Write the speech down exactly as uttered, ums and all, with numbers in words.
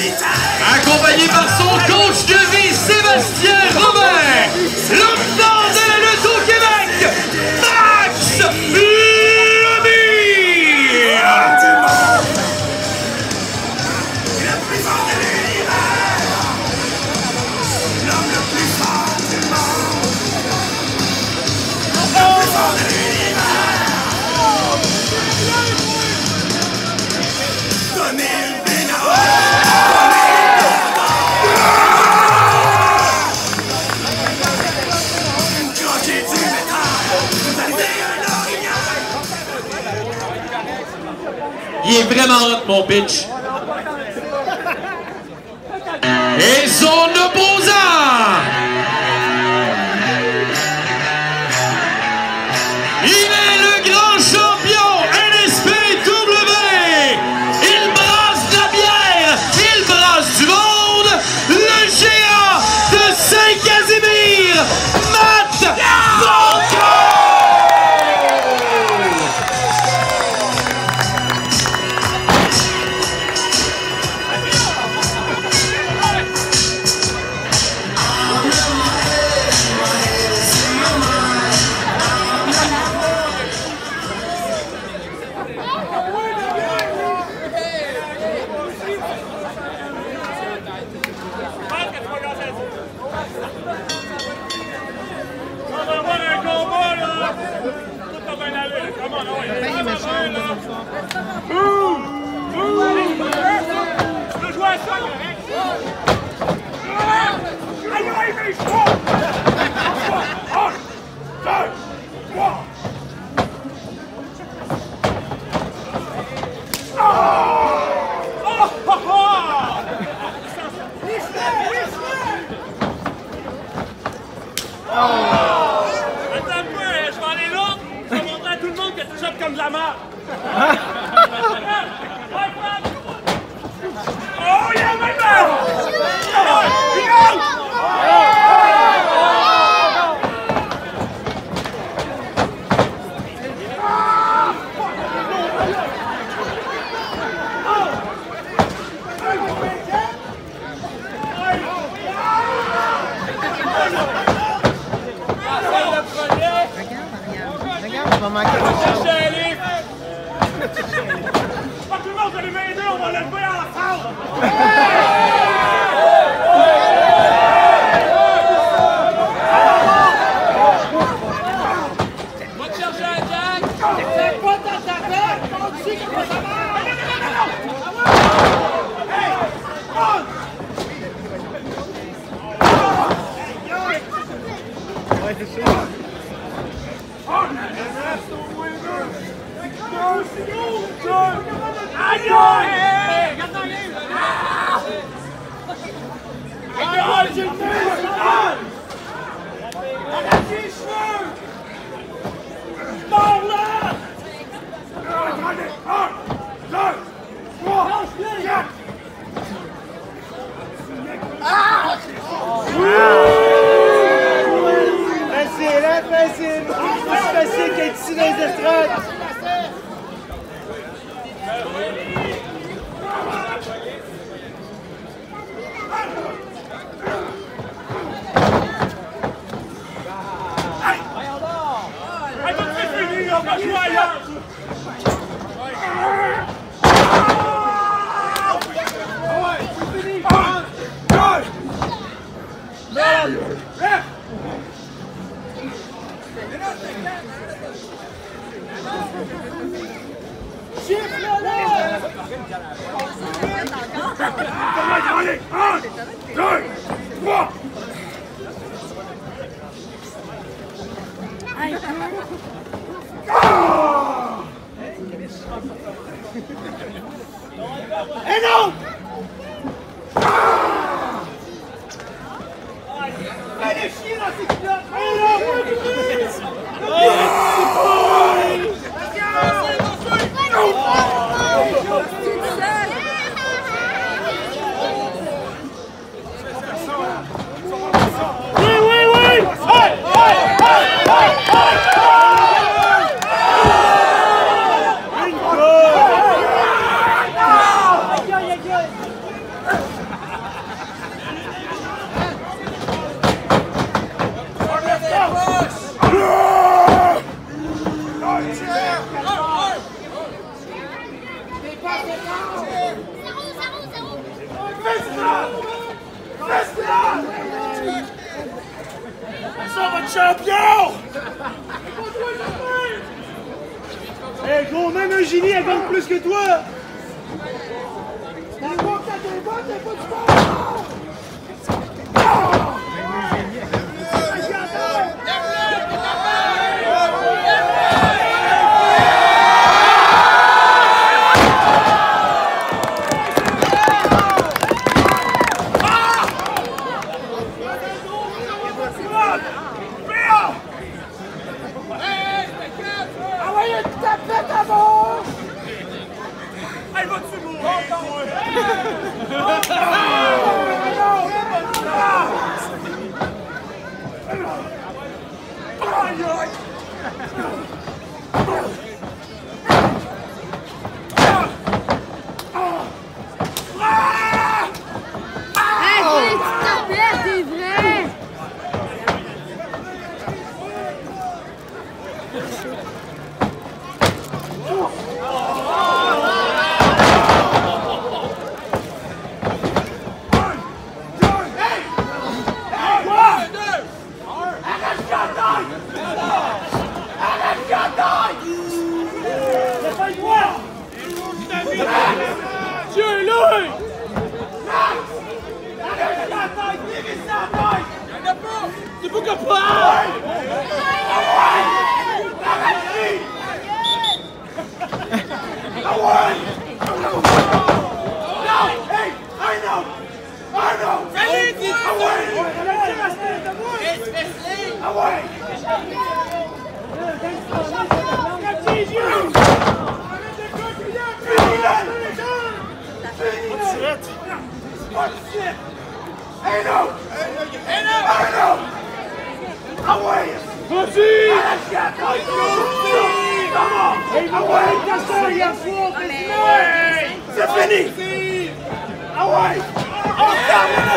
Accompagné par son coach de vie, Sébastien Robin, l'homme fort de la lutte au Québec, Maxim Lemire! Le plus fort de l'univers! L'homme le plus fort du monde! Le plus fort de l'univers! Donnez le Il est vraiment hot, mon bitch. Et son opposant, il est le grand champion N S P W. Il brasse de la bière, il brasse du monde. Le géant de Saint-Casimir, Falco. Comme de la marde! Oh, il y a même là! Regarde, on va manquer de chose. Pas tout le monde, vous allez m'aider, on va le lever ensemble! Va te chercher un jack! C'est quoi ta tête? Comment tu sais comment ça marche? Ouais, c'est sûr. Aïe aïe! Regarde dans les yeux! Aïe aïe! J'ai le nez! On a des cheveux! Mors là! Regardez! Un, deux, trois, quatre! Ah! Facile, hein, facile! C'est facile qu'être ici dans les estrades! Allez, un, deux, trois. Et non! Allez, chier dans ces culottes! Aïe, aïe, aïe! champion! Hé hey, gros, même un génie, elle gagne plus que toi! La boîte à tes bottes, t'es pas du sport! C'est fini! Ah ouais! On